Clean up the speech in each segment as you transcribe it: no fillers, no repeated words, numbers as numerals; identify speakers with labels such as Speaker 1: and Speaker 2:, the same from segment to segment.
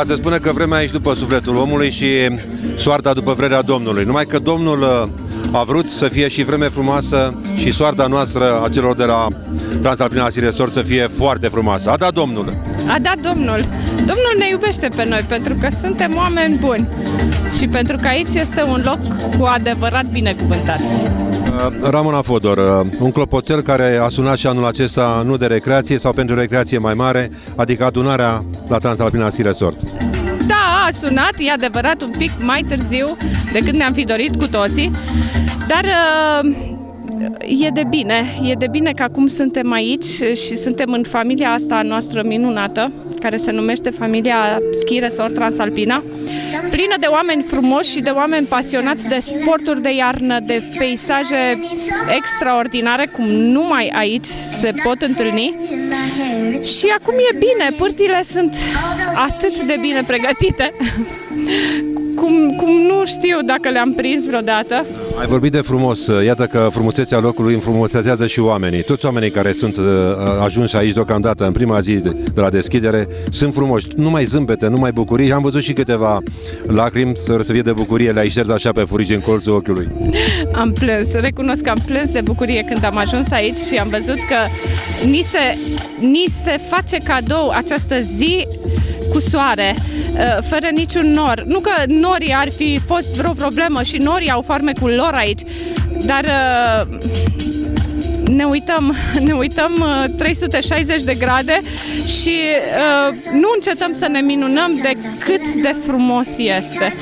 Speaker 1: Dar se spune că vremea aici după sufletul omului și soarta după vrerea Domnului. Numai că Domnul a vrut să fie și vreme frumoasă și soarta noastră a celor de la Transalpina Ski Resort să fie foarte frumoasă. A dat Domnul!
Speaker 2: A dat Domnul! Domnul ne iubește pe noi pentru că suntem oameni buni și pentru că aici este un loc cu adevărat binecuvântat.
Speaker 1: Ramona Fodor, un clopoțel care a sunat și anul acesta nu de recreație sau pentru recreație mai mare, adică adunarea la Transalpina Ski Resort.
Speaker 2: Da, a sunat, e adevărat, un pic mai târziu decât ne-am fi dorit cu toții, dar e de bine că acum suntem aici și suntem în familia asta noastră minunată, care se numește familia Ski Resort Transalpina, plină de oameni frumoși și de oameni pasionați de sporturi de iarnă, de peisaje extraordinare, cum numai aici se pot întâlni. Și acum e bine, pârtile sunt atât de bine pregătite, cum nu știu dacă le-am prins vreodată.
Speaker 1: Ai vorbit de frumos, iată că frumusețea locului înfrumusețează și oamenii. Toți oamenii care sunt ajunși aici deocamdată în prima zi de la deschidere sunt frumoși, numai zâmbete, numai bucurii. Am văzut și câteva lacrimi să fie de bucurie, le-ai șters așa pe furici în colțul ochiului.
Speaker 2: Am plâns, recunosc că am plâns de bucurie când am ajuns aici și am văzut că ni se face cadou această zi cu soare, fără niciun nor. Nu că norii ar fi fost vreo problemă și norii au farmecul lor aici, dar ne uităm 360 de grade și nu încetăm să ne minunăm de cât de frumos este.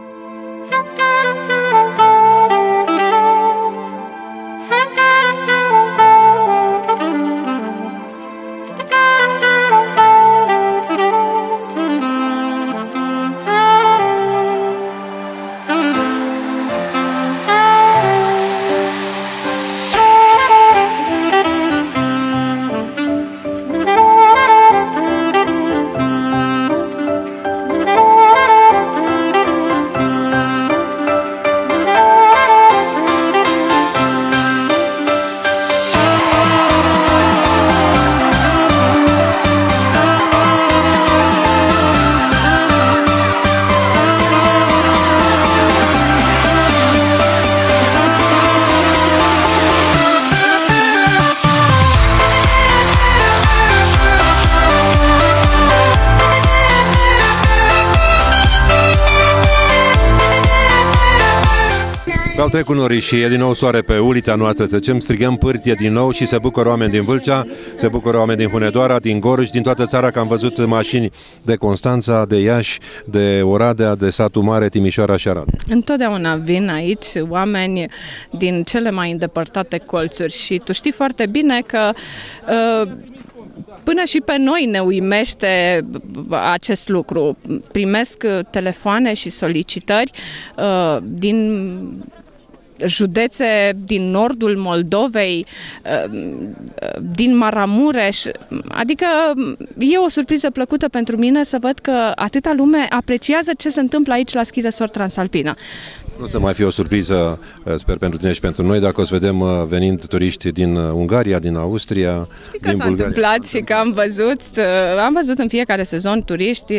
Speaker 1: Au trecut norii și e din nou soare pe ulița noastră, să zicem, strigăm pârtie din nou și se bucură oameni din Vâlcea, se bucură oameni din Hunedoara, din Gorj, din toată țara, că am văzut mașini de Constanța, de Iași, de Oradea, de Satul Mare, Timișoara și Arad.
Speaker 2: Întotdeauna vin aici oameni din cele mai îndepărtate colțuri și tu știi foarte bine că până și pe noi ne uimește acest lucru. Primesc telefoane și solicitări din județe din nordul Moldovei, din Maramureș, adică e o surpriză plăcută pentru mine să văd că atâta lume apreciază ce se întâmplă aici la Ski Resort Transalpina.
Speaker 1: Nu o să mai fie o surpriză, sper, pentru tine și pentru noi, dacă o să vedem venind turiști din Ungaria, din Austria,
Speaker 2: știi că s-a întâmplat și că am văzut în fiecare sezon turiști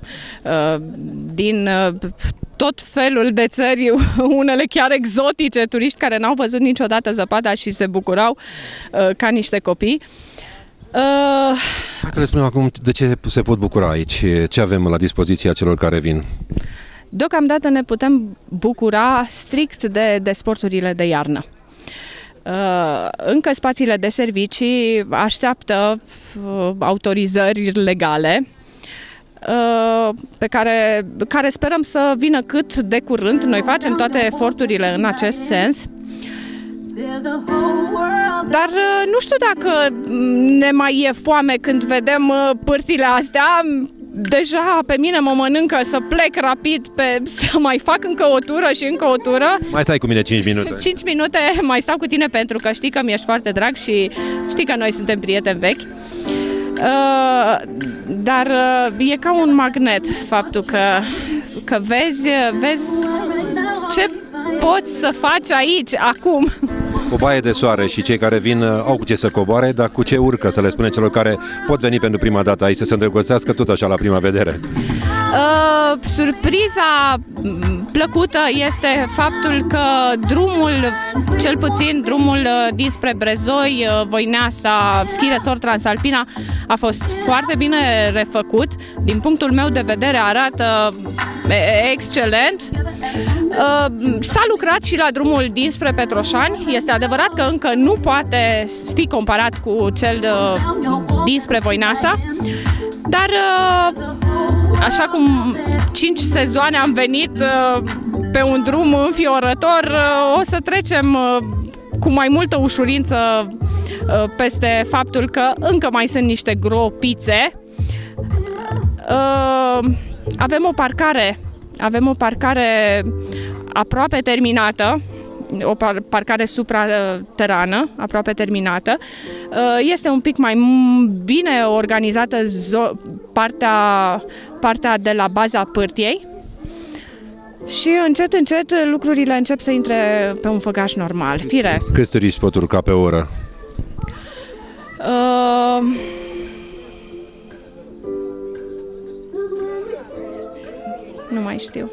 Speaker 2: din tot felul de țări, unele chiar exotice, turiști care n-au văzut niciodată zăpada și se bucurau ca niște copii.
Speaker 1: Hai să le spunem acum de ce se pot bucura aici, ce avem la dispoziția celor care vin.
Speaker 2: Deocamdată ne putem bucura strict de sporturile de iarnă. Încă spațiile de servicii așteaptă autorizări legale pe care sperăm să vină cât de curând. Noi facem toate eforturile în acest sens. Dar nu știu dacă ne mai e foame când vedem pârtile astea. Deja pe mine mă mănâncă să plec rapid, să mai fac încă o tură și încă o tură.
Speaker 1: Mai stai cu mine 5 minute.
Speaker 2: 5 minute mai stau cu tine pentru că știi că mi-ești foarte drag și știi că noi suntem prieteni vechi. Dar e ca un magnet faptul că vezi ce poți să faci aici, acum.
Speaker 1: O baie de soare și cei care vin au cu ce să coboare, dar cu ce urcă, să le spunem celor care pot veni pentru prima dată aici să se îndrăgostească tot așa la prima vedere.
Speaker 2: Surpriza plăcută este faptul că drumul, cel puțin drumul dinspre Brezoi, Voineasa, Ski Resort Transalpina, a fost foarte bine refăcut. Din punctul meu de vedere arată excelent. S-a lucrat și la drumul dinspre Petroșani. Este adevărat că încă nu poate fi comparat cu cel dinspre Voineasa, dar așa cum 5 sezoane am venit pe un drum înfiorător, o să trecem cu mai multă ușurință peste faptul că încă mai sunt niște gropițe. Avem o parcare aproape terminată, o parcare supraterană, aproape terminată. Este un pic mai bine organizată partea de la baza Pârtiei și încet, încet lucrurile încep să intre pe un făgaș normal, firesc.
Speaker 1: Câți turiști pot urca pe oră?
Speaker 2: Nu mai știu.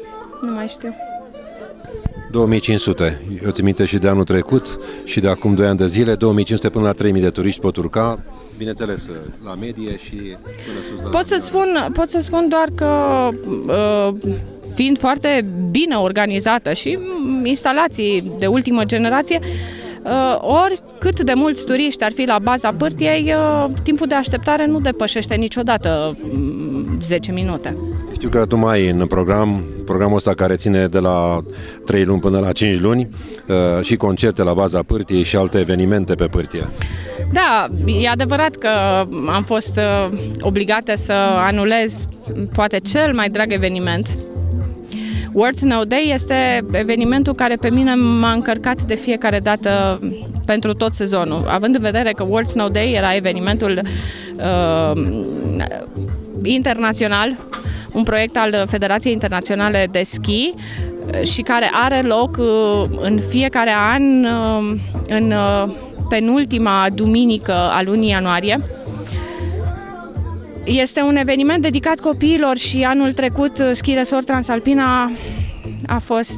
Speaker 1: 2500. Eu țin minte și de anul trecut și de acum 2 ani de zile, 2500 până la 3000 de turiști pot urca, bineînțeles, la medie și până sus la...
Speaker 2: Pot să spun doar că fiind foarte bine organizată și instalații de ultimă generație, oricât de mulți turiști ar fi la baza Pârtiei, timpul de așteptare nu depășește niciodată 10 minute.
Speaker 1: Știu că tu mai ai în programul ăsta care ține de la 3 luni până la 5 luni și concerte la baza Pârtiei și alte evenimente pe Pârtie.
Speaker 2: Da, e adevărat că am fost obligată să anulez poate cel mai drag eveniment. World Snow Day este evenimentul care pe mine m-a încărcat de fiecare dată pentru tot sezonul. Având în vedere că World Snow Day era evenimentul internațional, un proiect al Federației Internaționale de Schi și care are loc în fiecare an în penultima duminică a lunii ianuarie. Este un eveniment dedicat copiilor și anul trecut Ski Resort Transalpina a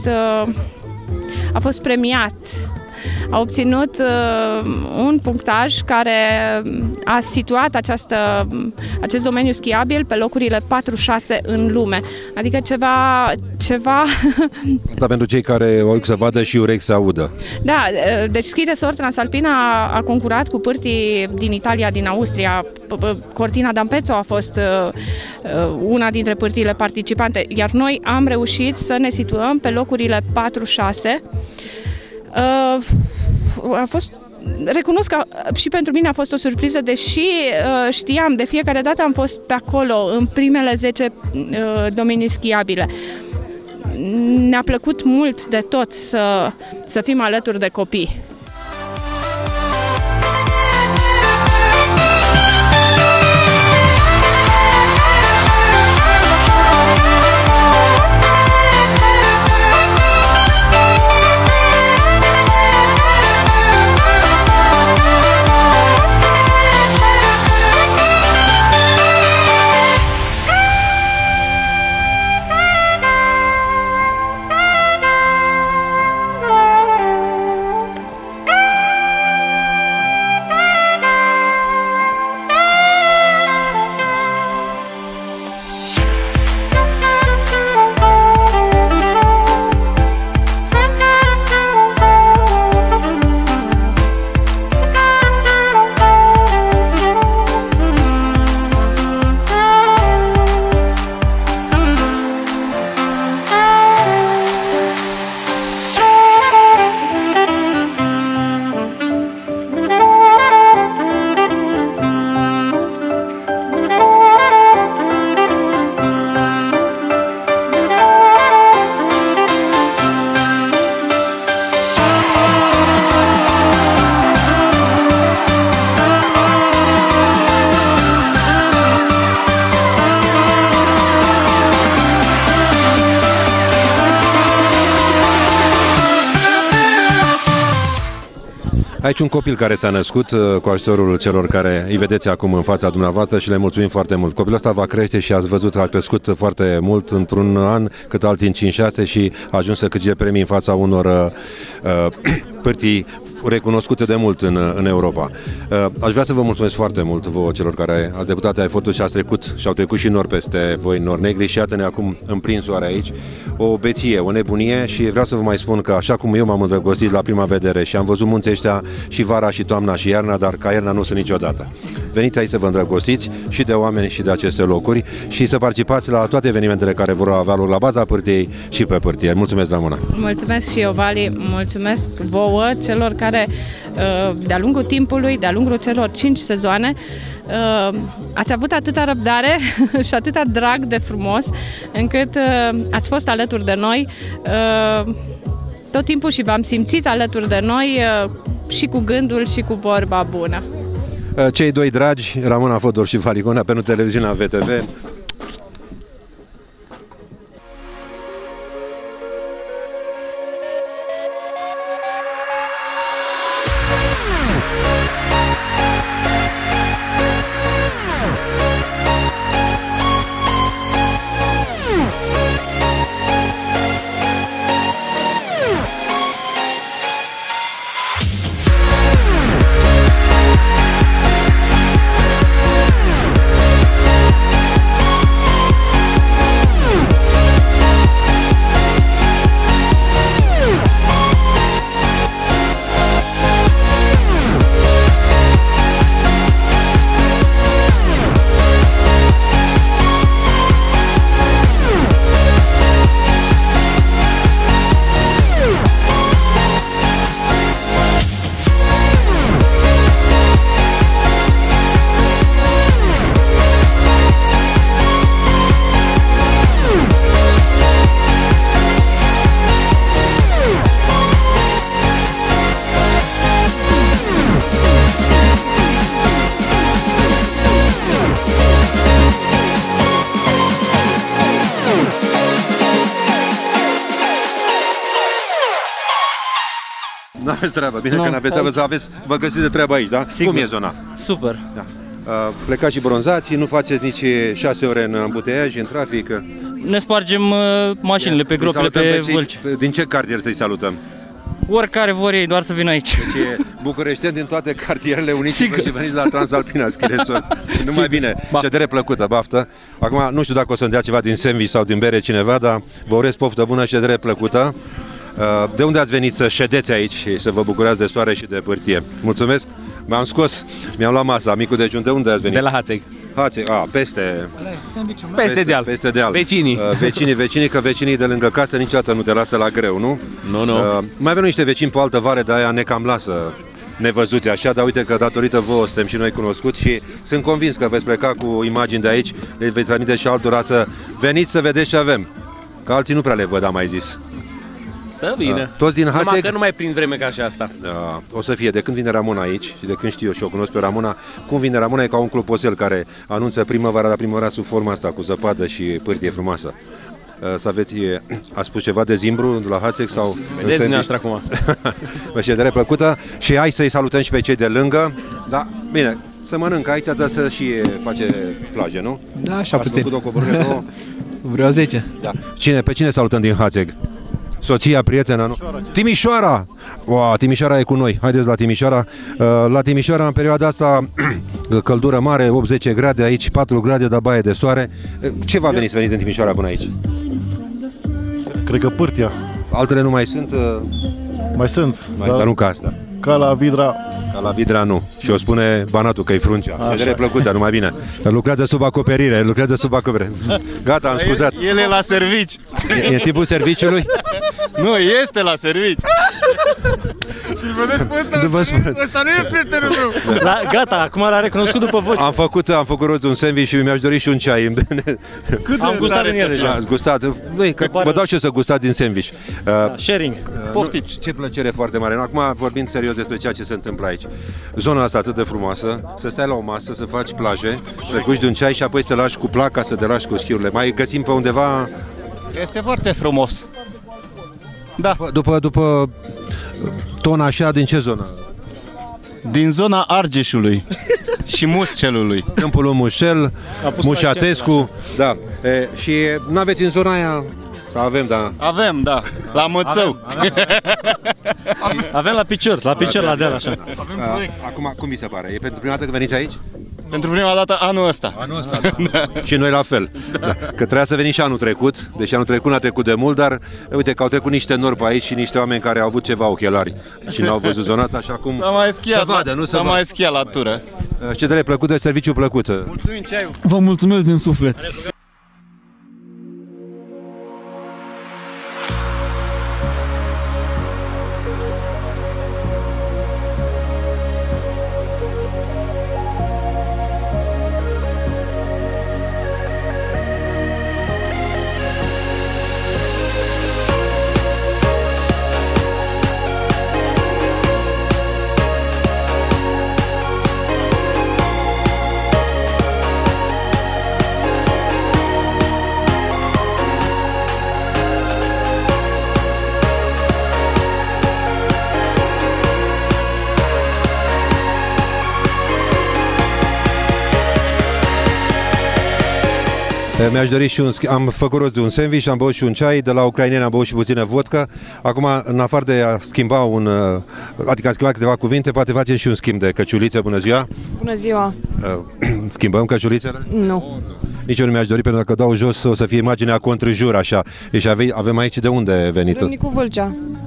Speaker 2: fost premiat. A obținut un punctaj care a situat acest domeniu schiabil pe locurile 4-6 în lume. Adică ceva...
Speaker 1: Asta pentru cei care o să vadă și urechi să audă.
Speaker 2: Da, deci Ski Resort Transalpina a concurat cu pârtii din Italia, din Austria. Cortina d'Ampezzo a fost una dintre pârtiile participante, iar noi am reușit să ne situăm pe locurile 4-6. Recunosc că și pentru mine a fost o surpriză, deși știam, de fiecare dată am fost pe acolo, în primele 10 domenii schiabile. Ne-a plăcut mult de tot să fim alături de copii.
Speaker 1: Aici un copil care s-a născut cu ajutorul celor care îi vedeți acum în fața dumneavoastră și le mulțumim foarte mult. Copilul ăsta va crește și ați văzut că a crescut foarte mult într-un an, cât alții în 5-6 și a ajuns să câștige premii în fața unor pârtii recunoscute de mult în Europa. Aș vrea să vă mulțumesc foarte mult vouă celor care ați debutat ai făcut și ați trecut și au trecut și nori peste voi, nori negri, și iată-ne acum în plin soare aici. O beție, o nebunie, și vreau să vă mai spun că așa cum eu m-am îndrăgostit la prima vedere și am văzut munții ăștia și vara și toamna și iarna, dar ca iarna nu sunt niciodată. Veniți aici să vă îndrăgostiți și de oameni și de aceste locuri și să participați la toate evenimentele care vor avea loc la baza pârtiei și pe pârtie. Mulțumesc, Ramona!
Speaker 2: Mulțumesc și eu, Vali, mulțumesc vouă, celor care de-a lungul timpului, de-a lungul celor 5 sezoane, ați avut atâta răbdare și atâta drag de frumos, încât ați fost alături de noi tot timpul și v-am simțit alături de noi și cu gândul și cu vorba bună.
Speaker 1: Cei doi dragi, Ramona Fodor și Vali Gonea, pentru televiziunea VTV. N-aveți treabă, bine că n-aveți treabă, vă găsiți de treabă aici, da?
Speaker 3: Sigur.
Speaker 1: Cum e zona?
Speaker 3: Super.
Speaker 1: Da. Plecați și bronzați, nu faceți nici 6 ore în ambuteiaj, în trafic?
Speaker 3: Ne spargem mașinile pe gropile, pe vâlci.
Speaker 1: Din ce cartier să-i salutăm?
Speaker 3: Oricare vor ei, doar să vină aici.
Speaker 1: Deci bucureșteni din toate cartierele, uniți-vă și veniți la Transalpina, schiresori. Numai bine, ședere plăcută, baftă. Acum nu știu dacă o să-mi dea ceva din sandwich sau din bere cineva, dar vă urez poftă bună, ședere plăcută. De unde ați venit să ședeți aici și să vă bucurați de soare și de pârtie? Mulțumesc, m-am scos, mi-am luat masa, micul dejun. De unde ați venit?
Speaker 4: De la Hațeg.
Speaker 1: Hațeg, peste
Speaker 4: deal.
Speaker 1: Peste deal.
Speaker 4: Vecinii.
Speaker 1: Vecinii, că vecinii de lângă casă niciodată nu te lasă la greu, nu?
Speaker 4: Nu.
Speaker 1: Mai avem niște vecini pe altă vale, de aia ne cam lasă nevăzute așa, dar uite că datorită vouă suntem și noi cunoscuți și sunt convins că veți pleca cu imagini de aici, le veți transmite și altora să veniți să vedeți ce avem. Că alții nu prea le văd, am mai zis.
Speaker 4: Să vină.
Speaker 1: Toți din Hațeg?
Speaker 4: Numai că nu mai prin vreme ca și asta.
Speaker 1: O să fie. De când vine Ramona aici și de când știu eu și o cunosc pe Ramona, cum vine Ramona e ca un clopoțel care anunță primăvara, dar primăvara sub forma asta, cu zăpadă și pârtie frumoasă. Să aveți, a spus ceva de Zimbru de la Hațeg sau...
Speaker 4: Vedeți dumneavoastră acum.
Speaker 1: Vă ședere plăcută și hai să-i salutăm și pe cei de lângă. Da, bine, să mănâncă aici, dar să și face plaje, nu?
Speaker 5: Da, așa puțin.
Speaker 1: Ați făcut o coborâre, două?
Speaker 5: Vreo 10.
Speaker 1: Da. Pe cine salutăm din Hațeg? Soția, prietena, nu? Timișoara! Wow, Timișoara e cu noi. Haideți la Timișoara. La Timișoara, în perioada asta, căldură mare, 8-10 grade, aici 4 grade, dar baie de soare. Ce va veni să veniți din Timișoara până aici?
Speaker 6: Cred că pârtia.
Speaker 1: Altele nu mai sunt?
Speaker 6: Mai sunt.
Speaker 1: Dar nu ca asta.
Speaker 6: Ca la Vidra.
Speaker 1: Ca la Vidra nu. Și o spune Banatul că e fruncea. Ședere plăcută, numai bine. Lucrează sub acoperire, Gata, am scuzat.
Speaker 6: El e la servici.
Speaker 1: E tipul serviciului?
Speaker 6: Nu, este la servici. Și-l vedeți pe ăsta nu e prietenul meu.
Speaker 3: Gata, acum l-a recunoscut după voce.
Speaker 1: Am făcut rost un sandwich și mi-aș dori și un ceai.
Speaker 3: Am gustat din el deja.
Speaker 1: Ați gustat? Nu, că vă dau și eu să gustați din sandwich.
Speaker 3: Sharing.
Speaker 1: Poftiți. Ce plăcere foarte mare. Acum vorbind serios despre ceea ce se întâmplă aici. Zona asta atât de frumoasă, să stai la o masă, să faci plaje, să guși de un ceai și apoi să te lași cu placa, să te lași cu schiurile. Mai găsim pe undeva...
Speaker 6: Este foarte frumos. Da.
Speaker 1: După tona așa, din ce zonă?
Speaker 6: Din zona Argeșului și Mușcelului.
Speaker 1: Câmpul lui Mușel, Mușatescu. Da. Și n-aveți în zona aia? Sau avem, da.
Speaker 6: Avem, da, la Mățău.
Speaker 3: Avem la picior, la deal, așa.
Speaker 1: Acum, cum vi se pare? E pentru prima dată că veniți aici?
Speaker 6: Pentru prima dată anul ăsta.
Speaker 1: Anul ăsta, da. Și noi la fel. Da. Că trebuia să venim și anul trecut, deși anul trecut n-a trecut de mult, dar uite că au trecut niște nori pe aici și niște oameni care au avut ceva ochelari și n-au văzut zona asta, așa cum
Speaker 6: S-a mai schiat,
Speaker 1: să vadă, nu să vadă.
Speaker 6: mai schiat la tură.
Speaker 1: Ședere plăcută, serviciu plăcut.
Speaker 6: Mulțumim, ceaiul.
Speaker 5: Vă mulțumesc din suflet.
Speaker 1: Mi-aș dori și am făcut rost de un sandwich, am băut și un ceai, de la ucraineni am băut și puțină vodka. Acum, în afară de a schimba adică am schimbat câteva cuvinte, poate facem și un schimb de căciulițe. Bună ziua!
Speaker 7: Bună ziua!
Speaker 1: Schimbăm căciulițele?
Speaker 7: Nu.
Speaker 1: Nici eu nu mi-aș dori, pentru că dau jos o să fie imaginea contrjur, așa. Deci avem aici de unde venit?
Speaker 7: Râmnicu Vâlcea.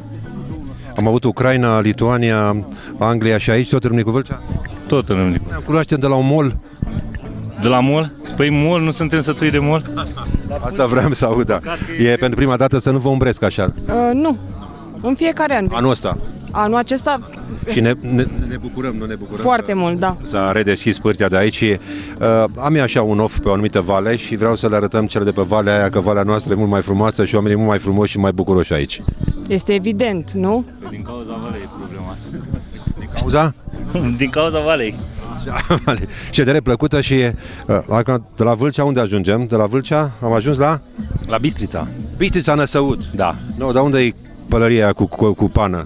Speaker 1: Am avut Ucraina, Lituania, Anglia și aici, tot Râmnicu Vâlcea?
Speaker 3: Tot în Râmnicu.
Speaker 1: Ne cunoaștem de la un mall?
Speaker 3: De la mall? Păi mall, nu suntem sătui de mall?
Speaker 1: Asta vreau să aud, da. E pentru prima dată să nu vă umbresc așa.
Speaker 7: Nu. În fiecare an.
Speaker 1: Anul ăsta.
Speaker 7: Anul acesta
Speaker 1: Și ne bucurăm, nu ne bucurăm?
Speaker 7: foarte mult, da.
Speaker 1: S-a redeschis pârtia de aici și am eu așa un off pe o anumită vale și vreau să le arătăm cele de pe valea aia, că valea noastră e mult mai frumoasă și oamenii mult mai frumoși și mai bucuroși aici.
Speaker 7: Este evident, nu?
Speaker 3: Din cauza valei e problema asta.
Speaker 1: Din cauza?
Speaker 3: Din cauza valei.
Speaker 1: Ședere plăcută și de la Vâlcea unde ajungem? De la Vâlcea am ajuns la?
Speaker 3: La Bistrița.
Speaker 1: Bistrița Năsăud.
Speaker 3: Da.
Speaker 1: Nu, dar unde e pălăria aia cu pană?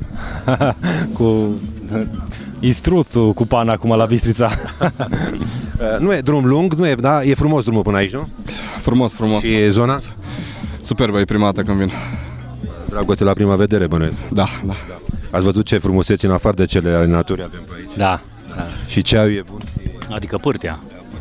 Speaker 3: Cu istruțul cu pana acum la Bistrița.
Speaker 1: Nu e drum lung, nu e, da? E frumos drumul până aici, nu?
Speaker 8: Frumos, frumos.
Speaker 1: Și zona?
Speaker 8: Superbă, e prima dată când vin.
Speaker 1: Dragoste la prima vedere, bănuiesc.
Speaker 8: Da, da.
Speaker 1: Ați văzut ce frumuseți în afară de cele ale naturii avem pe aici?
Speaker 3: Da.
Speaker 1: Și ceaiul e bun?
Speaker 3: Adică pârtea.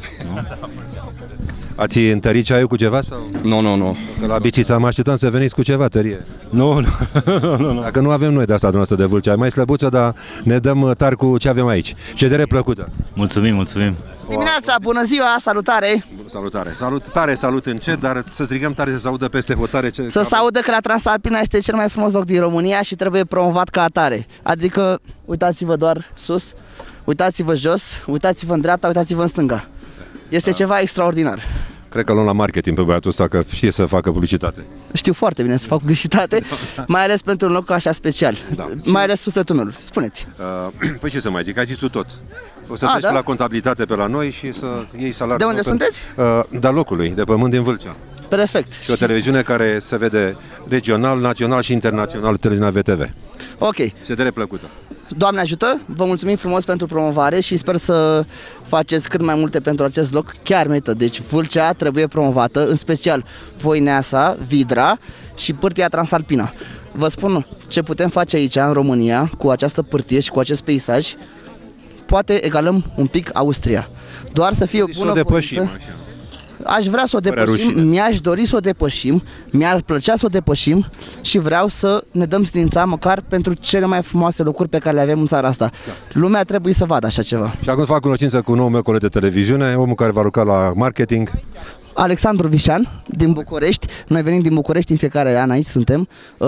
Speaker 1: Ați întărit ceaiul cu ceva? Sau?
Speaker 8: Nu.
Speaker 1: Că la Bistrița mă așteptam să veniți cu ceva tărie.
Speaker 3: Nu.
Speaker 1: Dacă nu avem noi de asta dumneavoastră de Vâlcea, e mai slăbuță, dar ne dăm tari cu ce avem aici. Ședere plăcută!
Speaker 3: Mulțumim.
Speaker 9: Dimineața, bună ziua, salutare!
Speaker 1: Salutare! Salut încet, dar să strigăm tare să se audă peste hotare.
Speaker 9: Să se audă că la Transalpina este cel mai frumos loc din România și trebuie promovat ca atare. Adică, uitați-vă doar sus, uitați-vă jos, uitați-vă în dreapta, uitați-vă în stânga. Este ceva extraordinar.
Speaker 1: Cred că luăm la marketing pe băiatul ăsta, că știe să facă publicitate.
Speaker 9: Știu foarte bine să fac publicitate, mai ales pentru un loc așa special.
Speaker 1: Da.
Speaker 9: Mai ales sufletul meu. Spuneți.
Speaker 1: Păi ce să mai zic, ai zis tu tot. O să treci la contabilitate pe la noi și să iei salariul.
Speaker 9: De unde sunteți?
Speaker 1: De locului, de pământ din Vâlcea.
Speaker 9: Perfect.
Speaker 1: Și o televiziune care se vede regional, național și internațional, televiziunea VTV.
Speaker 9: Ok.
Speaker 1: Ședere plăcută.
Speaker 9: Doamne ajută, vă mulțumim frumos pentru promovare și sper să faceți cât mai multe pentru acest loc. Chiar merită. Deci Vâlcea trebuie promovată, în special Voineasa, Vidra și pârtia Transalpina. Vă spun ce putem face aici în România cu această pârtie și cu acest peisaj. Poate egalăm un pic Austria. Doar să fie o bună voință. Aș vrea să o depășim, mi-aș dori să o depășim, mi-ar plăcea să o depășim și vreau să ne dăm silința măcar pentru cele mai frumoase locuri pe care le avem în țara asta. Da. Lumea trebuie să vadă așa ceva.
Speaker 1: Și acum fac cunoștință cu noul meu coleg de televiziune, omul care va lucra la marketing.
Speaker 9: Alexandru Vișan, din București. Noi venim din București în fiecare an, aici suntem.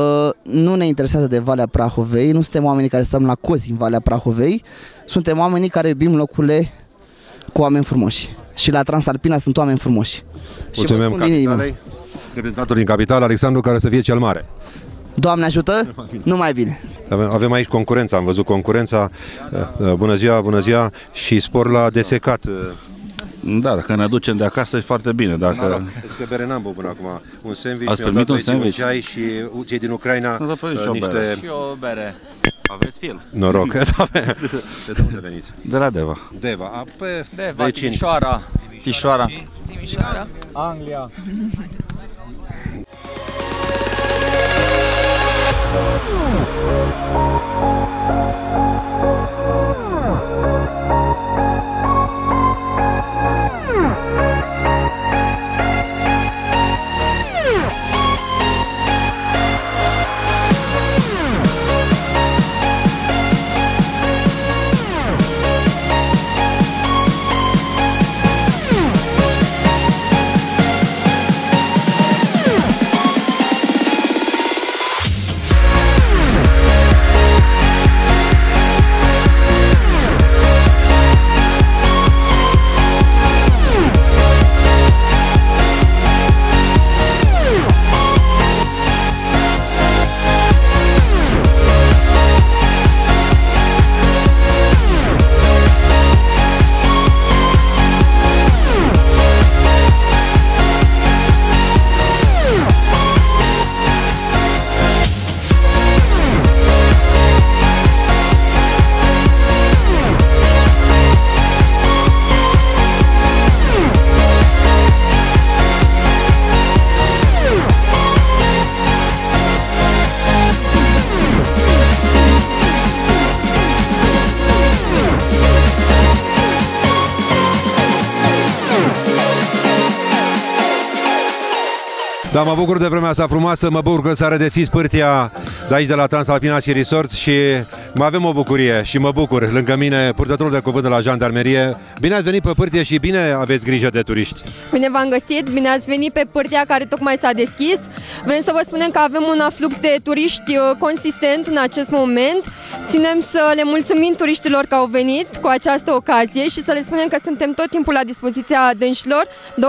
Speaker 9: Nu ne interesează de Valea Prahovei, nu suntem oamenii care stăm la cozi în Valea Prahovei, suntem oamenii care iubim locurile cu oameni frumoși. Și la Transalpina sunt oameni frumoși.
Speaker 1: Mulțumim capitalei, reprezentantul din capitală, Alexandru, care să fie cel mare.
Speaker 9: Doamne ajută, numai bine.
Speaker 1: Avem aici concurența, am văzut concurența. Bună ziua, și spor la desecat.
Speaker 10: Da, dacă ne aducem de acasă e foarte bine. Dacă...
Speaker 1: Deci că bere n-am băut până acum. Un sandwich,
Speaker 10: ați primit un sandwich?
Speaker 1: Un ceai și cei din Ucraina niște...
Speaker 4: Și o bere.
Speaker 10: Aveți film.
Speaker 1: Noroc. De unde veniți?
Speaker 10: De la Deva.
Speaker 1: Deva. Pe
Speaker 3: Deva,
Speaker 1: vecini.
Speaker 3: Timișoara. Timișoara.
Speaker 5: Anglia.
Speaker 1: Da, mă bucur de vremea asta frumoasă, mă bucur că s-a redeschis pârtia de aici de la Transalpina Ski Resort și mai avem o bucurie și mă bucur. Lângă mine, purtătorul de cuvânt de la Jandarmerie. Bine ați venit pe pârtie și bine aveți grijă de turiști.
Speaker 11: Bine v-am găsit, bine ați venit pe pârtia care tocmai s-a deschis. Vrem să vă spunem că avem un aflux de turiști consistent în acest moment. Ținem să le mulțumim turiștilor că au venit cu această ocazie și să le spunem că suntem tot timpul la dispoziția dânșilor.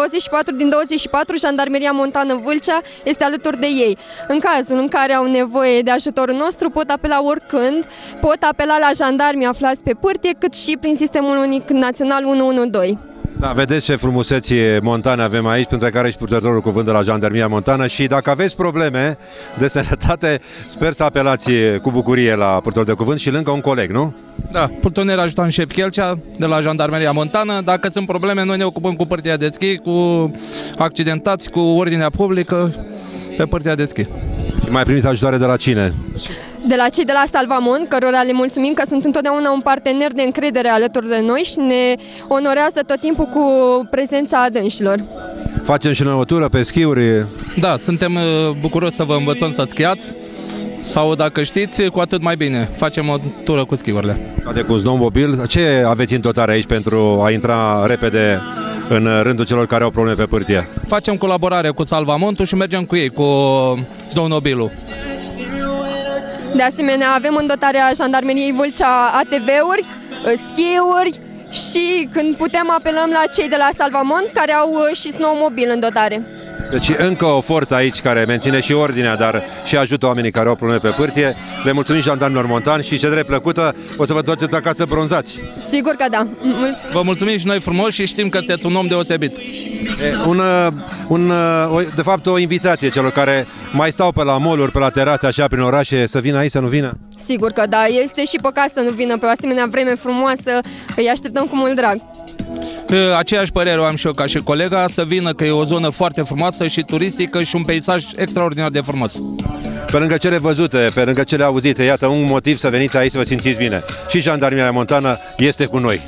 Speaker 11: 24 din 24, Jandarmeria Montană Vâlcea este alături de ei. În cazul în care au nevoie de ajutorul nostru, pot apela oricând, pot apela la jandarmii aflați pe pârtie, cât și prin sistemul unic național 112.
Speaker 1: Da, vedeți ce frumusețe montane avem aici, printre care și purtătorul cuvânt de la Jandarmeria Montană și dacă aveți probleme de sănătate, sper să apelați cu bucurie la purtătorul de cuvânt și lângă un coleg, nu?
Speaker 5: Da, purtonier ajutant șef Chelcea de la Jandarmeria Montană. Dacă sunt probleme, noi ne ocupăm cu pârtia de schi, cu accidentați, cu ordinea publică pe pârtia de schi.
Speaker 1: Și mai primiți ajutoare de la cine?
Speaker 11: De la cei de la Salvamont, cărora le mulțumim că sunt întotdeauna un partener de încredere alături de noi și ne onorează tot timpul cu prezența adânșilor.
Speaker 1: Facem și noi o tură pe schiuri.
Speaker 5: Da, suntem bucuroși să vă învățăm să schiați sau dacă știți, cu atât mai bine. Facem o tură cu schiurile.
Speaker 1: De cu snowmobil, ce aveți în dotare aici pentru a intra repede în rândul celor care au probleme pe pârtie?
Speaker 5: Facem colaborare cu Salvamontul și mergem cu ei, cu snowmobilul.
Speaker 11: De asemenea, avem în dotarea Jandarmeriei Vâlcea ATV-uri, schiuri și când putem apelăm la cei de la Salvamont care au și snowmobil în dotare.
Speaker 1: Deci încă o forță aici care menține și ordinea, dar și ajută oamenii care au probleme pe pârtie. Le mulțumim jandarmilor montani și ce drept plăcută, o să vă întoarceți acasă bronzați.
Speaker 11: Sigur că da.
Speaker 5: Vă mulțumim și noi frumos și știm că sunteți un om deosebit.
Speaker 1: De fapt, o invitație celor care mai stau pe la mall-uri, pe la terase, așa, prin orașe, să vină aici, să nu vină?
Speaker 11: Sigur că da, este și păcat să nu vină pe o asemenea vreme frumoasă, îi așteptăm cu mult drag.
Speaker 5: Aceeași părere o am și eu ca și colega, să vină că e o zonă foarte frumoasă și turistică și un peisaj extraordinar de frumos.
Speaker 1: Pe lângă cele văzute, pe lângă cele auzite, iată un motiv să veniți aici să vă simțiți bine. Și Jandarmeria Montană este cu noi.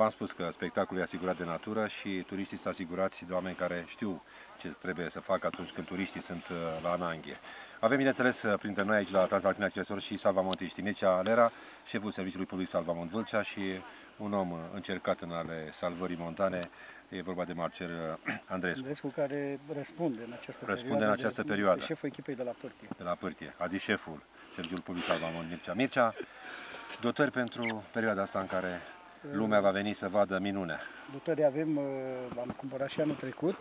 Speaker 1: v-am spus că spectacolul e asigurat de natură și turiștii sunt asigurați de oameni care știu ce trebuie să facă atunci când turiștii sunt la ananghie. Avem, bineînțeles, printre noi aici la Transalpina Resort și salvamontiști Mircea Lera, șeful Serviciului Public Salvamont Vâlcea și un om încercat în ale salvării montane. E vorba de Marcel Andrescu.
Speaker 12: Care răspunde în această
Speaker 1: perioadă.
Speaker 12: Este șeful echipei de la Pârtie.
Speaker 1: De la Pârtie. A zis șeful Serviciul Public Salvamont Mircea. Mircea, dotări pentru perioada asta în care lumea va veni să vadă minunea.
Speaker 12: Dotări avem, am cumpărat și anul trecut,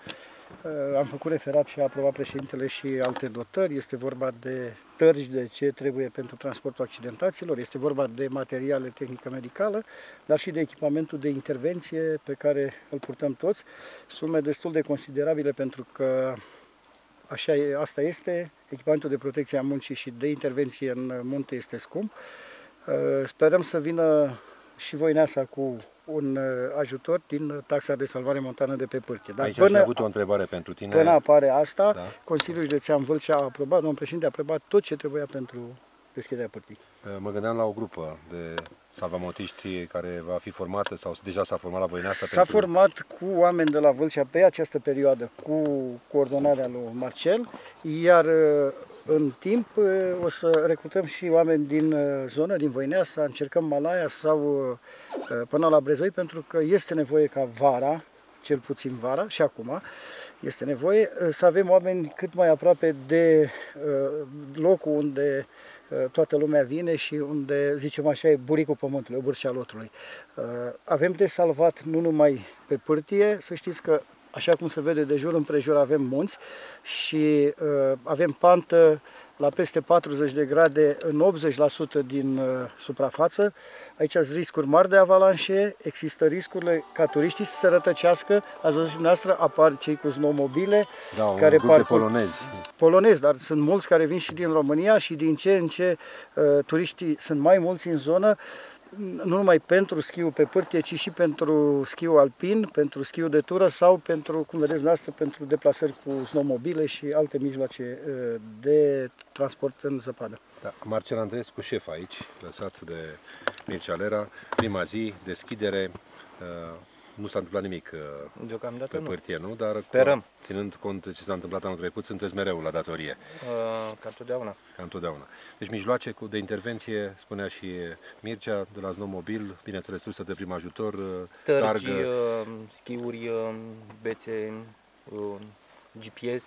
Speaker 12: am făcut referat și a aprobat președintele și alte dotări. Este vorba de tărgi de ce trebuie pentru transportul accidentaților, este vorba de materiale tehnică-medicală, dar și de echipamentul de intervenție pe care îl purtăm toți. Sume destul de considerabile pentru că asta este, echipamentul de protecție a muncii și de intervenție în munte este scump. Sperăm să vină și Voineasa cu un ajutor din taxa de salvare montană de pe Pârtie.
Speaker 1: Dar aici aș avut o întrebare pentru tine.
Speaker 12: Până apare asta, da. Consiliul Județean Vâlcea a aprobat, domnul președinte a aprobat tot ce trebuia pentru deschiderea Pârtii.
Speaker 1: Mă gândeam la o grupă de salvamontiști care va fi formată sau deja s-a format la Voineasa.
Speaker 12: S-a format cu oameni de la Vâlcea pe această perioadă cu coordonarea lui Marcel, iar în timp o să recrutăm și oameni din zonă, din Voineasa, încercăm Malaia sau până la Brezoi, pentru că este nevoie ca vara, cel puțin vara și acum, este nevoie să avem oameni cât mai aproape de locul unde toată lumea vine și unde, zicem așa, e buricul pământului, bârșa lotului. Avem de salvat nu numai pe Pârtie, să știți că așa cum se vede de jur împrejur avem munți și avem pantă la peste 40 de grade în 80% din suprafață. Aici sunt riscuri mari de avalanșe, există riscurile ca turiștii să se rătăcească. Ați văzut și dumneavoastră, apar cei cu snowmobile.
Speaker 1: Da, care un grup de polonezi.
Speaker 12: Polonezi, dar sunt mulți care vin și din România și din ce în ce turiștii sunt mai mulți în zonă. Nu numai pentru schiul pe Pârtie, ci și pentru schiul alpin, pentru schiul de tură sau pentru, cum vedeți dumneavoastră, pentru deplasări cu snowmobile și alte mijloace de transport în zăpadă.
Speaker 1: Da, Marcel Andrescu, șef aici, lăsat de Mircea Lera, prima zi, deschidere, nu s-a întâmplat nimic
Speaker 3: deocamdată
Speaker 1: pe Pârtie, nu? Dar
Speaker 3: sperăm.
Speaker 1: Ținând cont de ce s-a întâmplat anul trecut, sunteți mereu la datorie.
Speaker 3: Ca întotdeauna.
Speaker 1: Ca întotdeauna. Deci mijloace de intervenție, spunea și Mircea, de la snowmobil, bineînțeles, trusă de prim ajutor,
Speaker 3: tărgi,
Speaker 1: targă,
Speaker 3: schiuri, bețe, GPS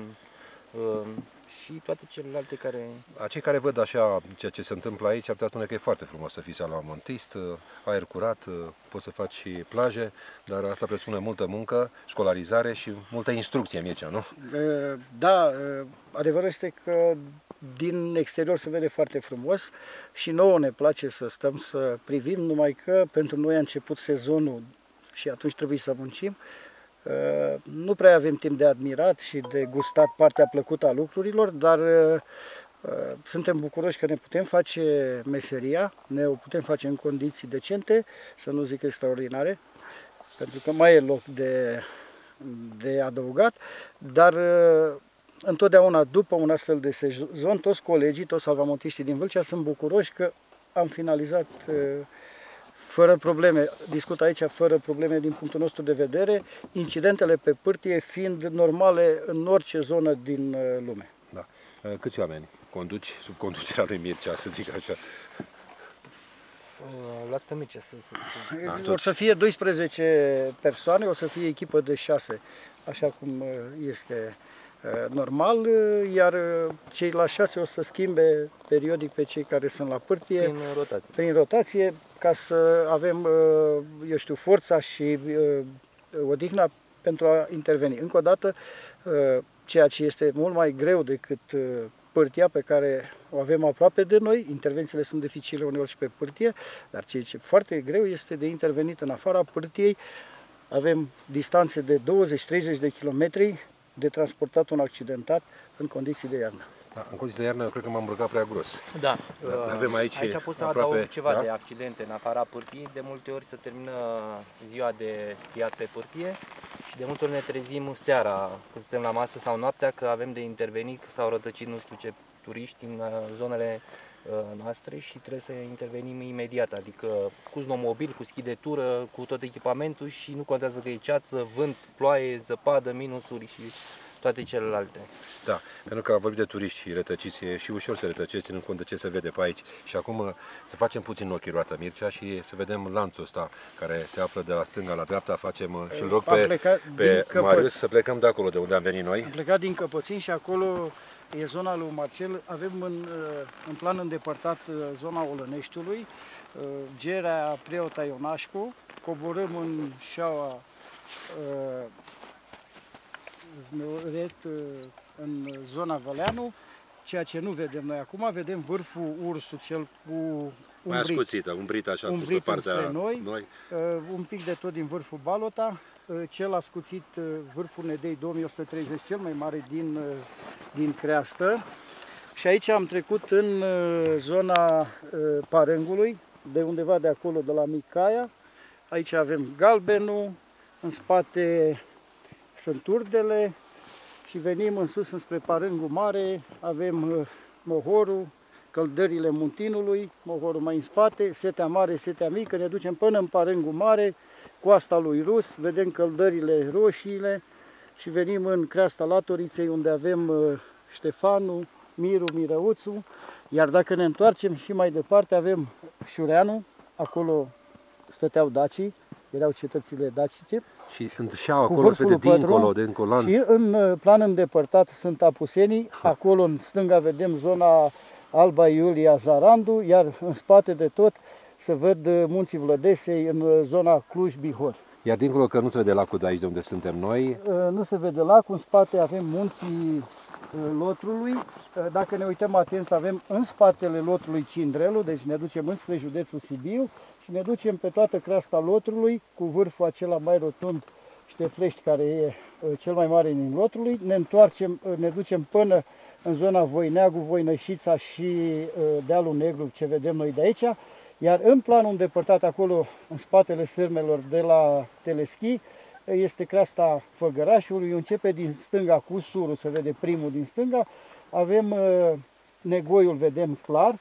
Speaker 3: și toate celelalte care...
Speaker 1: Cei care văd așa ceea ce se întâmplă aici ar putea spune că e foarte frumos să fii salvamontist, aer curat, poți să faci și plaje, dar asta presupune multă muncă, școlarizare și multă instrucție, Mircea, nu?
Speaker 12: Da, adevărul este că din exterior se vede foarte frumos și nouă ne place să stăm să privim, numai că pentru noi a început sezonul și atunci trebuie să muncim. Nu prea avem timp de admirat și de gustat partea plăcută a lucrurilor, dar suntem bucuroși că ne putem face meseria, ne o putem face în condiții decente, să nu zic extraordinare, pentru că mai e loc de adăugat, dar întotdeauna după un astfel de sezon, toți colegii, toți salvamontiștii din Vâlcea sunt bucuroși că am finalizat fără probleme, discut aici fără probleme din punctul nostru de vedere, incidentele pe Pârtie fiind normale în orice zonă din lume.
Speaker 1: Da. Câți oameni conduci sub conducerea lui Mircea, să zic așa?
Speaker 3: Las pe Mircea
Speaker 12: O să fie 12 persoane, o să fie echipă de 6, așa cum este normal, iar cei la 6 o să schimbe periodic pe cei care sunt la Pârtie prin rotație, ca să avem, eu știu, forța și odihna pentru a interveni. Încă o dată, ceea ce este mult mai greu decât Pârtia, pe care o avem aproape de noi, intervențiile sunt dificile uneori și pe Pârtie, dar ceea ce e foarte greu este de intervenit în afara Pârtiei. Avem distanțe de 20-30 de kilometri de transportat un accidentat în condiții de iarnă.
Speaker 1: Da, în condiții de iarnă, eu cred că m-am îmbrăcat prea gros.
Speaker 3: Da.
Speaker 1: Avem aici
Speaker 3: pot să
Speaker 1: aproape,
Speaker 3: adaug ceva
Speaker 1: da?
Speaker 3: de accidente în afara Pârtiei. De multe ori se termină ziua de schiat pe Pârtie și de multe ori ne trezim seara, când suntem la masă sau noaptea, că avem de intervenit, s-au rătăcit nu știu ce turiști în zonele noastre și trebuie să intervenim imediat, adică cu snowmobil, cu schi de tură, cu tot echipamentul și nu contează că e ceață, vânt, ploaie, zăpadă, minusuri și toate celelalte.
Speaker 1: Da, pentru că am vorbit de turiști și rătăciți, e și ușor să rătăceți, ținând cont de ce se vede pe aici. Și acum să facem puțin ochii roată, Mircea, și să vedem lanțul ăsta care se află de la stânga la dreapta. Facem și loc pe Marius să plecăm de acolo de unde am venit noi.
Speaker 12: Am plecat din Căpățin și acolo e zona lui Marcel. Avem în plan îndepărtat zona Olăneștiului, Gerea, Preota Ionașcu, coborâm în șaua Zmeuret, în zona Văleanu, ceea ce nu vedem noi acum, vedem vârful Ursul, cel cu
Speaker 1: mai ascuțită, umbrit așa, pe partea
Speaker 12: noi. Un pic de tot din vârful Balota, cel ascuțit vârful Nedei 2130, cel mai mare din creastă. Și aici am trecut în zona Parângului, de undeva de acolo, de la Micaia. Aici avem Galbenul, în spate sunt Urdele și venim în sus înspre Parângul Mare, avem Mohorul, Căldările Muntinului, Mohorul mai în spate, Setea Mare, Setea Mică, ne ducem până în Parângul Mare, Coasta lui Rus, vedem Căldările Roșiile și venim în creasta Latoriței unde avem Ștefanu, Miru, Mirăuțu, iar dacă ne întoarcem și mai departe avem Șureanu, acolo stăteau dacii, erau cetățile dacice.
Speaker 1: Și sunt șaua acolo, se vede dincolo, lanț.
Speaker 12: Și în plan îndepărtat sunt Apusenii, acolo în stânga vedem zona Alba Iulia Zarandu, iar în spate de tot se văd munții Vlădesei în zona Cluj-Bihor.
Speaker 1: Iar dincolo că nu se vede lacul de aici de unde suntem noi?
Speaker 12: Nu se vede lacul, în spate avem munții Lotrului. Dacă ne uităm atent, avem în spatele Lotrului Cindrelul, deci ne ducem înspre județul Sibiu și ne ducem pe toată creasta Lotrului cu vârful acela mai rotund Șteflești, care e cel mai mare din Lotrului. Ne întoarcem, ne ducem până în zona Voineagu, Voinășița și Dealul Negru, ce vedem noi de aici. Iar în planul îndepărtat acolo, în spatele sârmelor de la Teleschi, este creasta Făgărașului, începe din stânga cu Surul, se vede primul din stânga, avem Negoiul, vedem clar,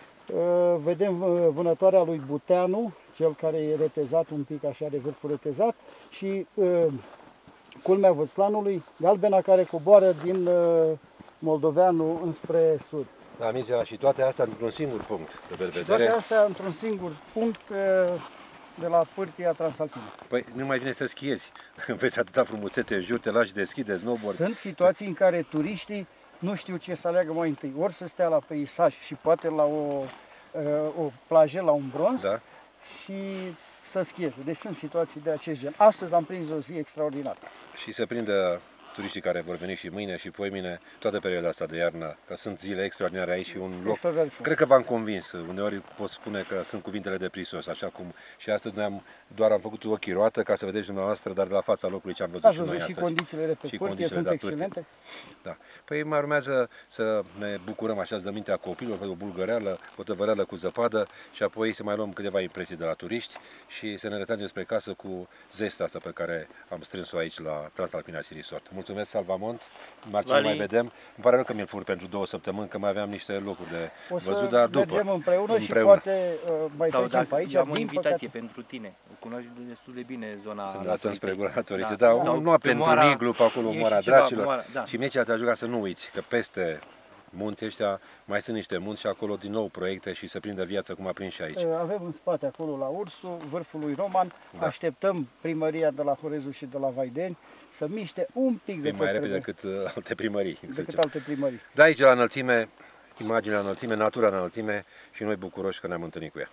Speaker 12: vedem vânătoarea lui Buteanu, cel care e retezat un pic așa de vârful retezat și culmea Văslanului, Galbena care coboară din Moldoveanu înspre sud.
Speaker 1: Da, Mircea, și toate astea într-un singur punct de belvedere.
Speaker 12: Și toate astea într-un singur punct de la Pârtia Transalpină.
Speaker 1: Păi nu mai vine să schiezi. Vezi atâta frumusețe în jur, te lași de schi, de snowboard.
Speaker 12: Sunt situații în care turiștii nu știu ce să aleagă mai întâi. Ori să stea la peisaj și poate la o plajă, la un bronz, da, și să schieze. Deci sunt situații de acest gen. Astăzi am prins o zi extraordinară.
Speaker 1: Și se prinde turiștii care vor veni și mâine și poimine, toată perioada asta de iarnă, că sunt zile extraordinare aici și un loc. Cred că v-am convins. Uneori pot spune că sunt cuvintele de prisos, așa cum și astăzi noi doar am făcut ochii roată ca să vedeți dumneavoastră, dar de la fața locului ce am văzut și noi astăzi.
Speaker 12: Și condițiile de pe Pârtie sunt excelente.
Speaker 1: Da. Păi mai urmează să ne bucurăm așa de mintea copilor, o bulgăreală, o tăvăreală cu zăpadă și apoi să mai luăm câteva impresii de la turiști și să ne retragem spre casă cu zestea asta pe care am strâns-o aici la Transalpina Ski Resort. Mulțumesc, Salvamont, Marcel, mai vedem. Îmi pare rău că mi-l fur pentru 2 săptămâni, că mai aveam niște locuri de văzut, dar după.
Speaker 12: Mergem împreună și poate mai trecem pe aici.
Speaker 3: Am o invitație pentru tine. Cunoști destul de bine zona
Speaker 1: Latoriței. Spre Latorițe, da, o noapte într-un iglu pe acolo, Moara Dracilor. Și Mircea te-a jucat să nu uiți că peste munții ăștia mai sunt niște munți și acolo din nou proiecte și se prinde viață cum a prins și aici.
Speaker 12: Avem în spate acolo la Ursu, vârful lui Roman, da. Așteptăm primăria de la Horezu și de la Vaideni să miște un pic de
Speaker 1: mai repede decât alte primării.
Speaker 12: Decât alte primării.
Speaker 1: De aici la înălțime, imaginea înălțime, natura înălțime și noi bucuroși că ne-am întâlnit cu ea.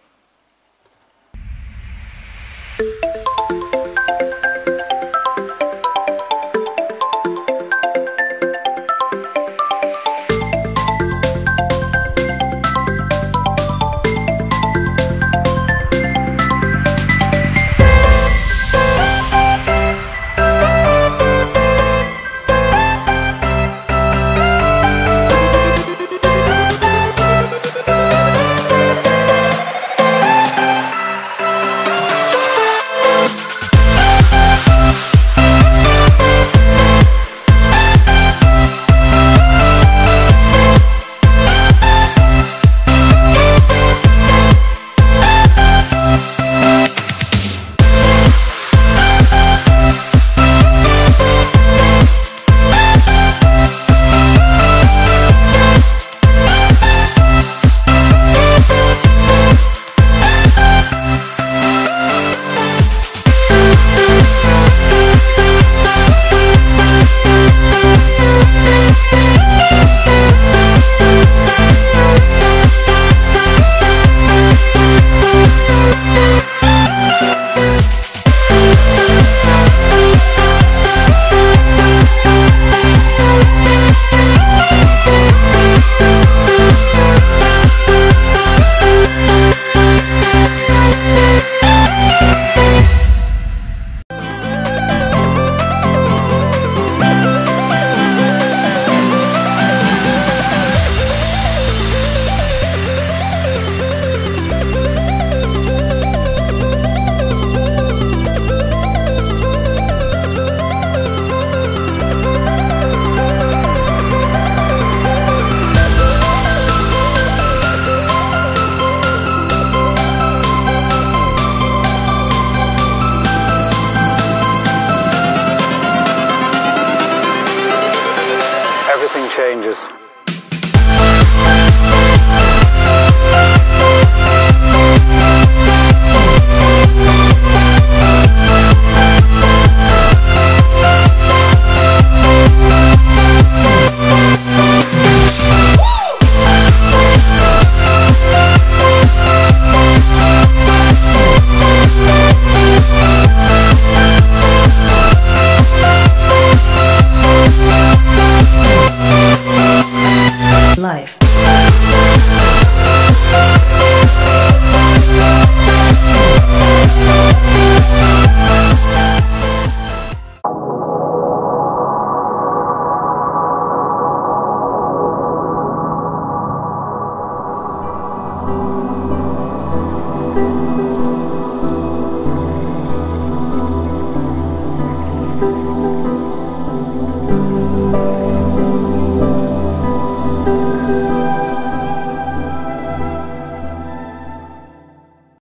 Speaker 13: changes.